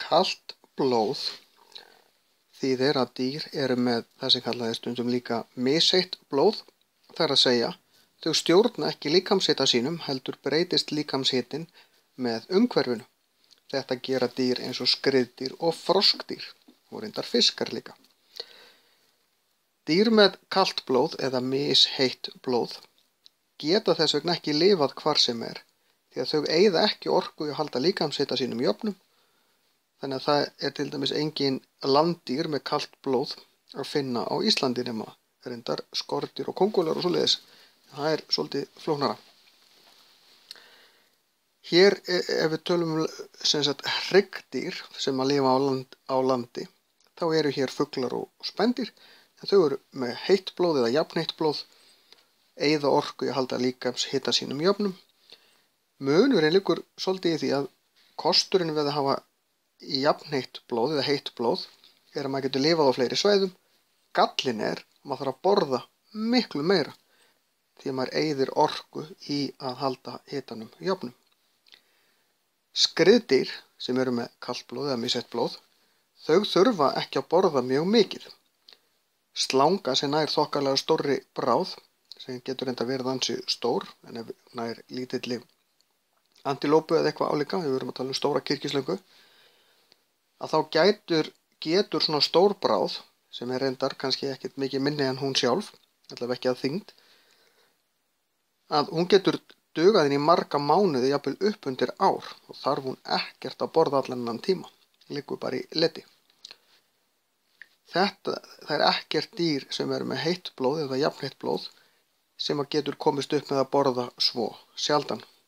Kalt blóð þýðir að dýr eru með það sem kallað stundum líka misheitt blóð. Það er að segja, þau stjórna ekki líkamshita sínum heldur breytist líkamshitinn með umhverfinu. Þetta gera dýr eins og skriðdýr og froskdýr og reyndar fiskar líka. Dýr með kalt blóð eða misheitt blóð geta þess vegna ekki lifað hvar sem er því að þau eyða ekki orku í að halda líkamshita sínum jöfnum. Þannig að það er til dæmis engin landdýr með kalt blóð að finna á Íslandi nema reyndar skordýr og kóngulær og svoleiðis. Það er svolítið flóknara. Hér ef við tölum hryggdýr sem að lifa á landi, þá eru hér fuglar og spendýr, en þau eru með heitt blóð eða jafnheitt blóð, eyða orku í að halda líkamshita sínum jöfnum. Munurinn liggur svolítið í því að kosturinn við að hafa jafnheitt blóð eða heitt blóð er að maður getur lifað á fleiri svæðum. Gallinn er að maður þarf að borða miklu meira því að maður eyðir orku í að halda hitanum jöfnum. Skriðdýr sem eru með kalt blóð eða misheitt blóð, þau þurfa ekki að borða mjög mikið. Slanga sem nær þokkalega stórri bráð, sem getur enda verið ansi stór, en ef nær lítilli antilópu eða eitthvað álíka, við erum að tala um stóra kyrkislöngu, að þá getur svona stór bráð, sem er reyndar kannski ekkert mikið minni en hún sjálf, allavega ekki að þyngd, að hún getur dugað inn í marga mánuði, jafnvel upp undir ár, og þarf hún ekkert að borða allan þennan tíma, liggur bara í leti. Það er ekkert dýr sem er með heitt blóð eða jafnheitt blóð sem að getur komist upp með að borða svo sjaldan.